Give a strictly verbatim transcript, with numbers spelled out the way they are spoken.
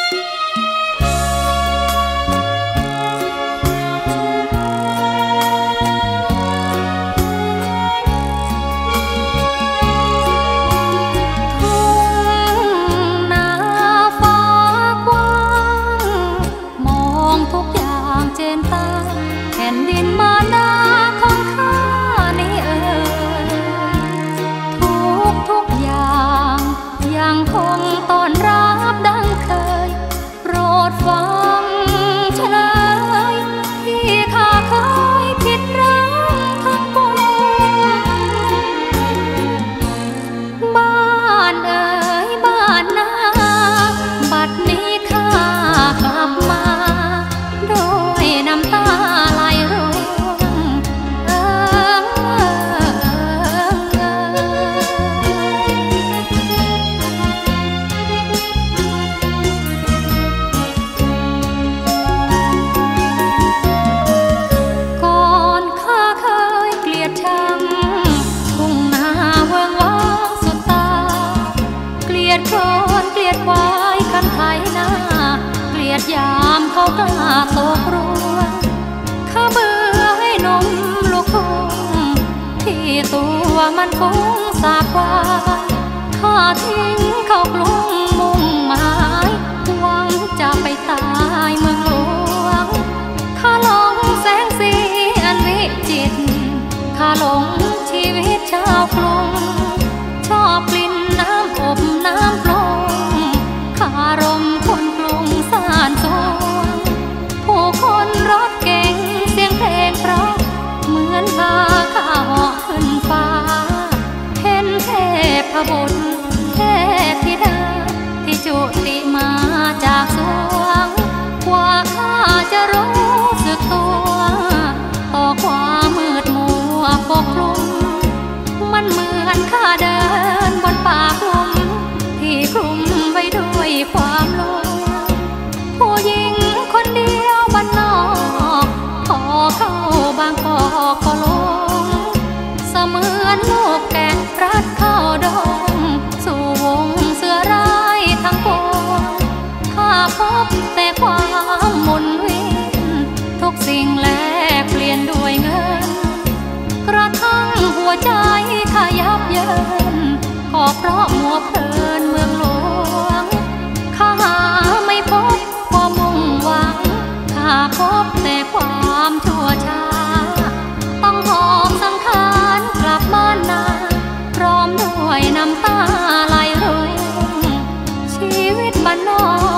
ยามเขากล้าตกรวงข้าเบื่อให้นมลูกทุ่งที่ตัวมันคงสาบวายข้าทิ้งเขากรุงมุ่งหมายหวังจะไปตายเมืองหลวงข้าหลงแสงสีอันวิจิตรข้าหลงชีวิตชาวกรุงชอบกลิ่นน้ำอบน้ำปรุงข้ารมคนกรุงสานสวงผู้คนรถเก่งเสียงเพลงเพราะเหมือนพาข้าเหาะขึ้นฟ้าเห็นเทพบุตรเทพธิดาที่จุติมาจากสวงกว่าข้าจะรู้สึกตัวต่อความมืดมัวปกคลุมมันเหมือนข้าเดินบนป่าคลุมที่คลุมไว้ด้วยความลวงผู้หญิงคนเดียวบ้านนอกพอเข้าบางกอกก็ลงเสมือนลูกแกะรัดเข้าดงสู่วงเสือร้ายทั้งปวงข้าพบแต่ความหมุนเวียนทุกสิ่งแลกเปลี่ยนด้วยเงินกระทั่งหัวใจข้ายับเยินก็เพราะมัวเพลินเมืองหลวงข้าหาไม่พบความมุ่งหวังข้าพบแต่ความชั่วช้าต้องหอบสังขารกลับบ้านนาพร้อมด้วยน้ำตาไหลรุงชีวิตบ้านนอก